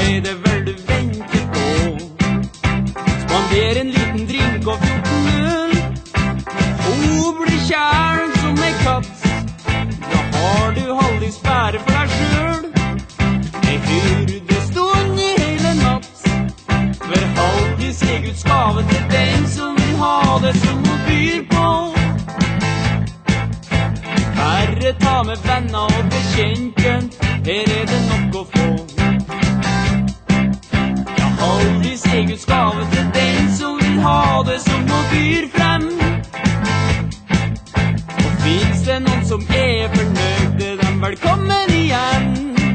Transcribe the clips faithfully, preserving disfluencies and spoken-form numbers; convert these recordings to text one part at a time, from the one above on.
er det vel du venter på? Spander en liten drink og fjorten øl. Hun blir kjæren som ei katt. Da har du Halldis bare for deg sjøl. Ei hyrdestund i hele natt. For Halldis er Guds gave til den som vil ha det som hun byr på. Herre, ta med venner og bekjente, her er det nok å få. Ja, Halldis er Guds gave til den som vil ha det som hun byr frem. Og finnes det noen som er fornøyde, dem velkommen igjen.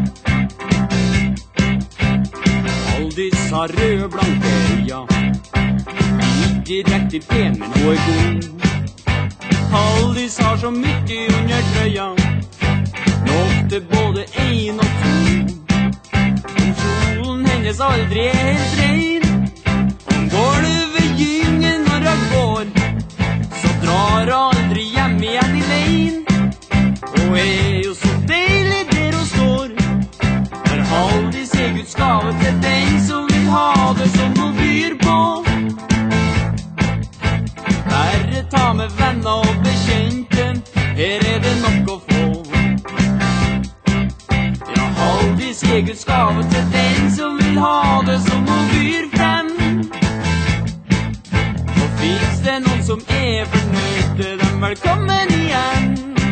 Halldis har rød blanke øya, ikke direkte pen, men hun er god. Halldis har så mye under trøya, nok til både en og to. Om kjolen hennes aldri er helt rein, om gulvet gynger når hun går, så drar hun aldri hjem igjen i lein. Og er jo så deilig der hun står, for Halldis er Guds gave til den som vil ha det som hun byr på. Herre, ta med venner og bekjente, her er det nok å få. Ja, Halldis er Guds gave til den som vil ha det som hun byr frem. Og finnes det noen som er fornøyde, dem velkommen igjen.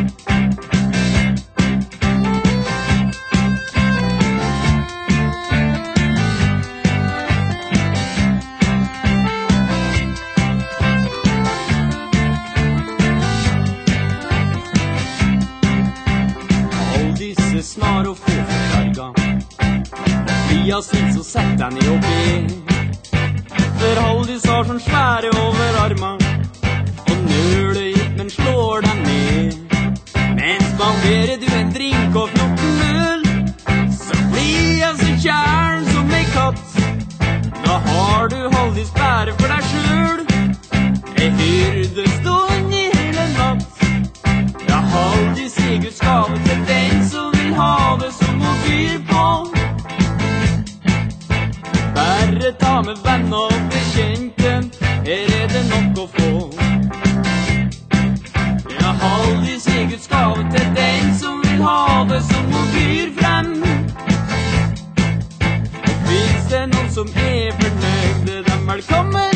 Snar og få forkarga, Fria sin så sett deg ned og be. For Halldis har sånn svære over armen, og nøler ikke, men slår deg ned. Men spanderer du en drink og fjorten øl, så blir jeg så kjæren som ei katt. Da har du Halldis bare for deg sjøl, ei hyrdestund i hele natt. Ja, Halldis er Guds gave til den som ha det som hun byr på. Bare ta med venner og bekjente, her er det nok å få. Ja, Halldis er Guds gave til den som vil ha det som hun byr frem. Og finnes det noen som er fornøyde, dem velkommen